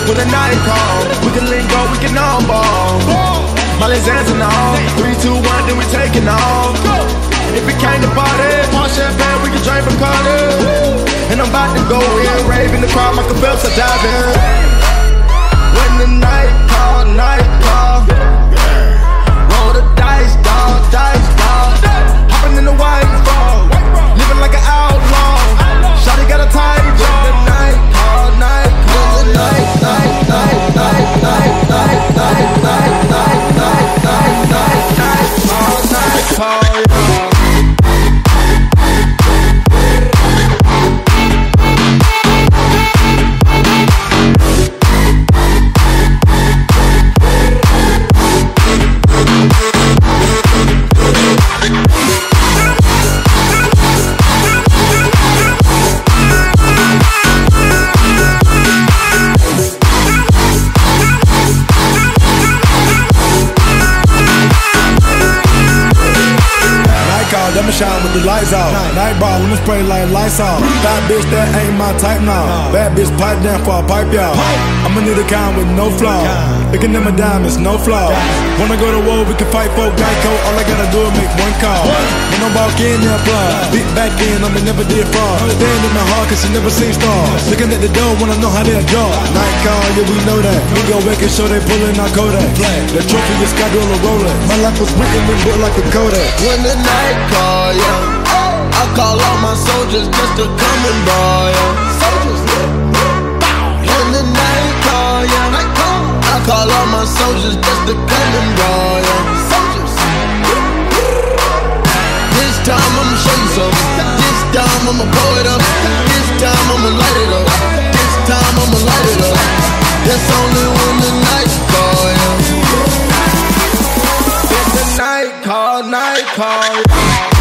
when the night call. We can link up, we can all ball. Molly's dancing on. 3, 2, 1, then we taking off. If it came to party, pour champagne, we can drink Bacardi. And I'm about to go in, rave in the crowd, Michael Phelps, I dive in. When the night call, roll the dice, dog, hopping in the white ball, living like an outlaw. Shawty got a tight jaw. When the night call, when the night call. I'ma shine with the lights out. Night ball, when it spray like lights out. Bad bitch, that ain't my type now. Bad bitch, pipe down for a pipe, y'all. I'ma need a kind with no flaw. Looking at my diamonds, no flaw. Wanna go to war, we can fight for Geico. All I gotta do is make one call. When I'm walk in, they applaud. Beat back in, I'ma never did fraud. Stand in my heart, cause she never seen stars. Looking at the door, wanna know how they draw. Night call, yeah, we know that. We go back and show they pullin' our Kodak. The trophy is schedule a roller. My life was written and built like a Kodak. When the night call, yeah, I call all my soldiers just to come and ball, yeah. When the night call, yeah, I call all my soldiers just to come and ball, yeah. This time I'ma show you something. This time I'ma pour it up. This time I'ma light it up. This time I'ma light it up. That's only when the night call, yeah. When the night call,